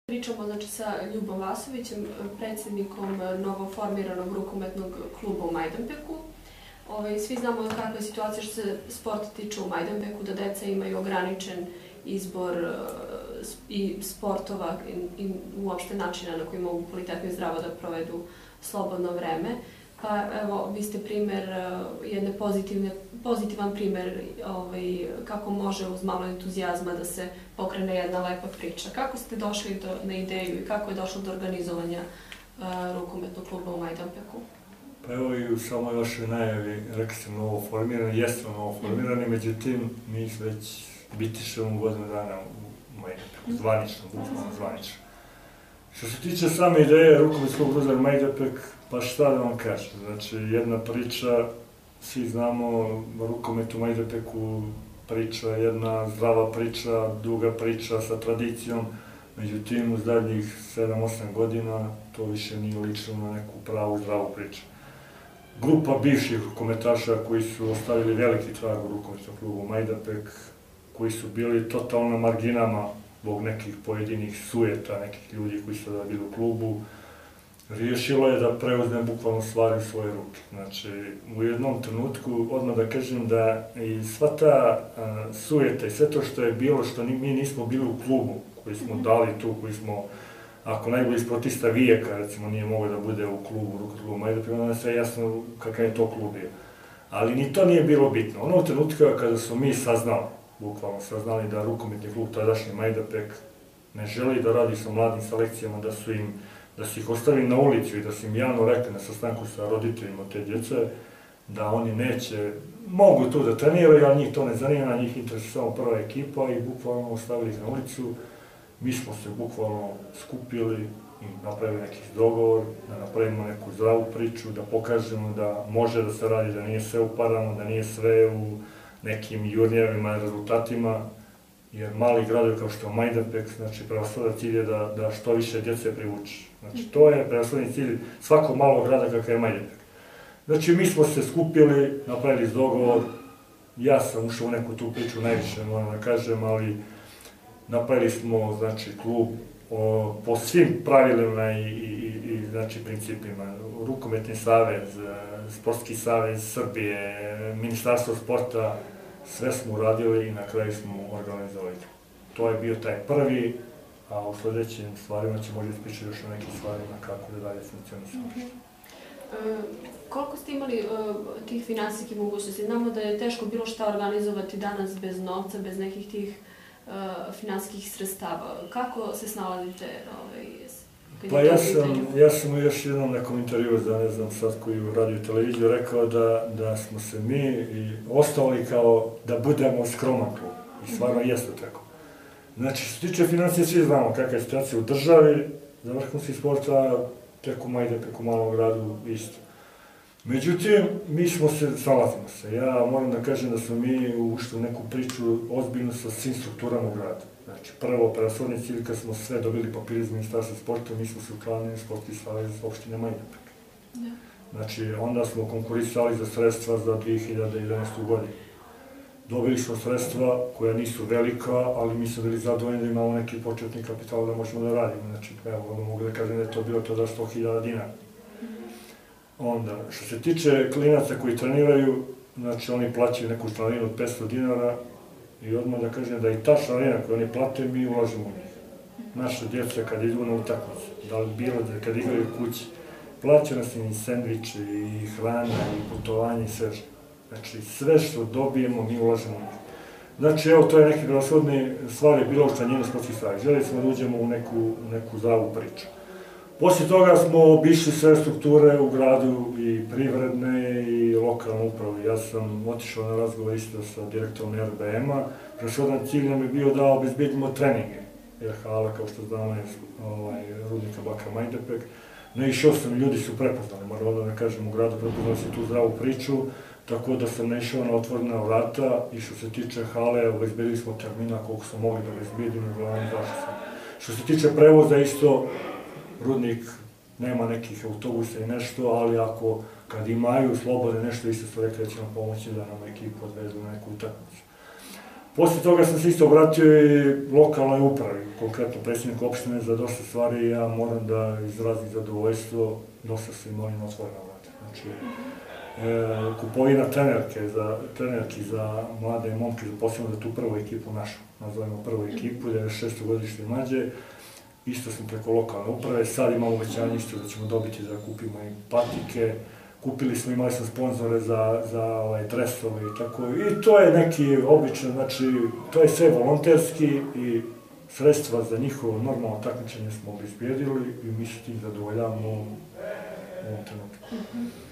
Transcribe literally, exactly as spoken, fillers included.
Pričamo znači, sa Ljubom Vasovićem, predsjednikom novoformiranog rukometnog kluba u Majdanpeku. Ovaj, svi znamo kakva je situacija što se sporta tiče u Majdanpeku, da deca imaju ograničen izbor uh, i sportova i, i uopšte načina na koji mogu kvalitetno i zdravo da provedu slobodno vreme. Pa evo, vi ste primer, uh, jedne pozitivne, pozitivan primer ovaj, kako može uz malo entuzijazma da se pokrene jedna lepa priča. Kako ste došli do, na ideju i kako je došlo do organizovanja uh, rukometnog kluba u Majdanpeku? Pa evo i u samoj vašoj najavi rekli ste novo formirani, jesmo novo formirani, mm. međutim mi već bitišemo godinu dana u Majdanpeku, zvanično, bukvalno zvanično. Što se tiče same ideje rukometskog kluba Majdanpek, pa šta da vam kažem, znači jedna priča, svi znamo, rukomet u Majdanpeku priča, jedna zdrava priča, duga priča sa tradicijom, međutim u zadnjih sedam osam godina to više nije lično na neku pravu zdravu priču. Grupa bivših rukometaša koji su ostavili veliki trag u rukometnom klubu Majdanpek, koji su bili totalno na marginama zbog nekih pojedinih sujeta, nekih ljudi koji su da bili u klubu, riješilo je da preuzme bukvalno stvari u svoje ruke. Znači, u jednom trenutku, odmah da kažem da i sva ta a, sujeta i sve to što je bilo, što ni, mi nismo bili u klubu, koji smo dali tu, koji smo, ako najbolji sportista Vijeka, recimo, nije mogao da bude u klubu, rukometnom klubu Majdanpek, onda je sve jasno kakav je to klub bio. Ali ni to nije bilo bitno. Onog trenutka kada smo mi saznali, bukvalno saznali da rukometni klub tadašnji Majdanpek ne želi da radi sa mladim selekcijama, da su im da su ih ostavili na ulicu i da su im javno rekli na sastanku sa roditeljima te djece, da oni neće, mogu tu da treniraju, ali njih to ne zanima, njih interesuje samo prva ekipa i bukvalno ostavili ih na ulicu. Mi smo se bukvalno skupili i napravili neki dogovor, da napravimo neku zdravu priču, da pokažemo da može da se radi, da nije sve u parama, da nije sve u nekim jurnjevima rezultatima, jer mali gradovi kao što je Majdanpek, znači prevashodan cilj je da, da što više djece privuče. Znači to je prevashodni cilj svakog malog grada kakav je Majdanpek. Znači mi smo se skupili, napravili dogovor, ja sam ušao u neku tu priču najviše, moram da kažem, ali napravili smo znači, klub o, po svim pravilima i, i, i znači, principima. Rukometni savez, Sportski savez Srbije, Ministarstvo sporta, sve smo uradili i na kraju smo organizovali. To je bio taj prvi, a u sljedećim stvarima će možda ispričati još o nekim stvarima kako da dalje funkcionisamo. Mm-hmm. e, koliko ste imali e, tih finansijskih mogućnosti? Znamo da je teško bilo šta organizovati danas bez novca, bez nekih tih e, finansijskih sredstava. Kako se snalazite? Ovaj, pa ja sam, ja sam još jednom nekom intervju za, ne znam sad koju radio televiziju, rekao da, da smo se mi i ostali kao da budemo skroman klub. I stvarno jeste tako. Znači, što se tiče financije, svi znamo kakva je situacija u državi, za vrhunski sporta, tek u Majdanpeku, u malom gradu, isto. Međutim, mi smo se, snalazimo se. Ja moram da kažem da smo mi ušli u neku priču ozbiljno sa svim strukturama u gradu. Znači, prvo, prevashodni cilj, kad smo sve dobili papire iz Ministarstva sporta, mi smo se uklanili Sportski savez opštine Majdanpek. Znači, onda smo konkurisali za sredstva za dve hiljade jedanaestu godinu. Dobili smo sredstva koja nisu velika, ali mi smo bili zadovoljni da imamo neki početni kapital da možemo da radimo. Znači, evo, onda mogu da kažem da je to bilo tada sto hiljada dinara. Onda, što se tiče klinaca koji treniraju, znači oni plaćaju neku članarinu od petsto dinara i odmah da kažem da i ta članarina koju oni plate, mi ulažemo u njih. Naše djeca kad idu na utakmice, da li bilo da kad igraju kući, plaća nas i sendviče, i hrana, i putovanje, i sve. Znači, sve što dobijemo, mi ulažemo u njih. Znači, evo, to je neke prevashodne stvari bilo učlanjenje sportskih stvari. Želi smo da uđemo u neku, u neku zdravu priču. Poslije toga smo obišli sve strukture u gradu, i privredne, i lokalne uprave. Ja sam otišao na razgovor isto sa direktorom er be ema. Prevashodan cilj nam je bio da obezbedimo treninge, jer hala, kao što znamo, je ovaj, rudnika Bakar Majdanpek. Naišao sam, ljudi su prepoznali, moram onda da kažem, u gradu prepoznali se tu zdravu priču, tako da sam naišao na otvorena vrata i što se tiče hale, obezbedili smo termina koliko smo mogli da obezbedimo, uglavnom zašto sam. Što se tiče prevoza, isto, rudnik nema nekih autobusa i nešto, ali ako kad imaju slobode nešto, isto su rekli da će nam pomoći da nam ekipu odvezu na neku utakmicu. Posle toga sam se isto obratio i lokalnoj upravi, konkretno predsjednik opštine, za dosta stvari i ja moram da izrazim zadovoljstvo, dosta su imali na otvorena vrata. Znači, e, kupovina trenerke za, trenerki za mlade momke, zaposlimo za tu prvu ekipu našu, nazovemo prvu ekipu, devedeset šeste godište mlađe, isto smo preko lokalne uprave, sad imamo uvećanje isto da ćemo dobiti da kupimo i patike, kupili smo, imali smo sponzore za, za ovaj, dresove i tako, i to je neki običan, znači, to je sve volonterski i sredstva za njihovo normalno takmičenje smo obezbijedili i mi se tim zadovoljavamo u ovom trenutku.